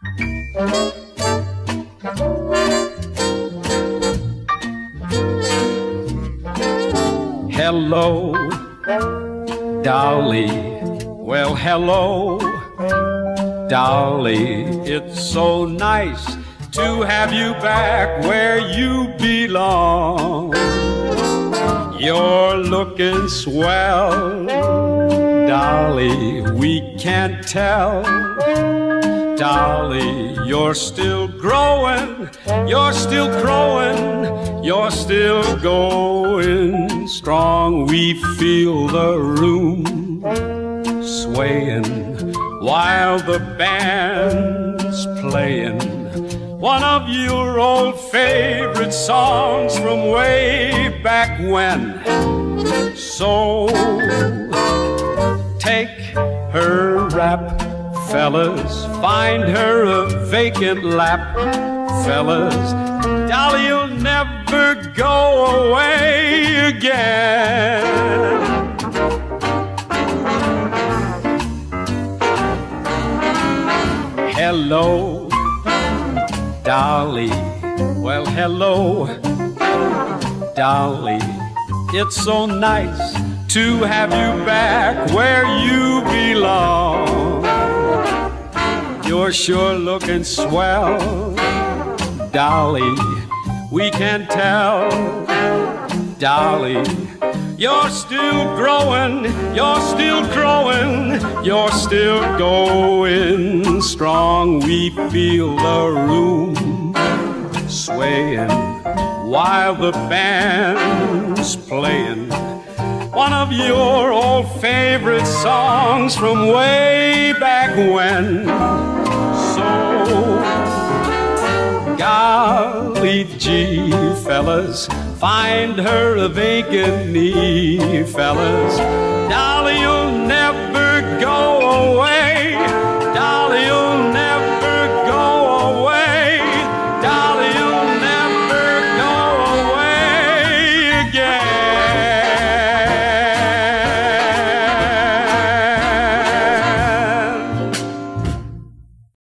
Hello, Dolly. Well, hello, Dolly. It's so nice to have you back where you belong. You're looking swell, Dolly, we can't tell. Dolly, you're still growing, you're still growing, you're still going strong. We feel the room swaying while the band's playing one of your old favorite songs from way back when. So take her rap, fellas, find her a vacant lap, fellas. Dolly, you'll never go away again. Hello, Dolly. Well, hello, Dolly. It's so nice to have you back where you belong. You're sure looking swell, Dolly, we can tell. Dolly, you're still growing, you're still growing, you're still going strong. We feel the room swaying while the band's playing one of your old favorite songs from way back when. So, golly gee, fellas, find her a vacant knee, fellas. Dolly, you'll